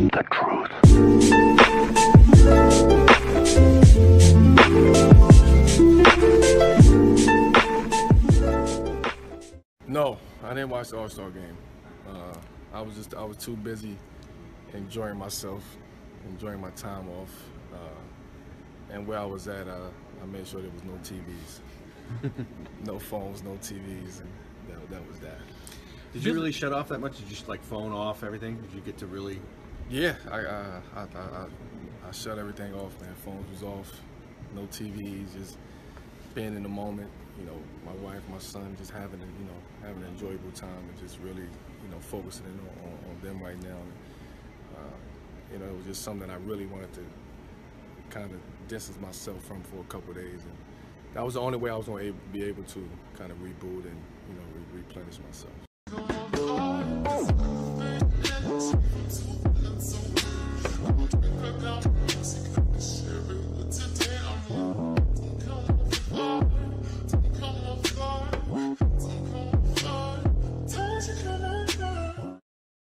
the truth. No, I didn't watch the All-Star game. I was too busy enjoying myself, enjoying my time off, and where I was at, I made sure there was no TVs, no phones, no TVs, and that was that. Did you really shut off that much? Did you just like phone off everything? Did you get to really? Yeah, I shut everything off, man. Phones was off, no TVs, just being in the moment. You know, my wife, my son, just having an enjoyable time and just really, focusing on them right now. And, it was just something that I really wanted to kind of distance myself from for a couple of days, and that was the only way I was going to be able to kind of reboot and replenish myself.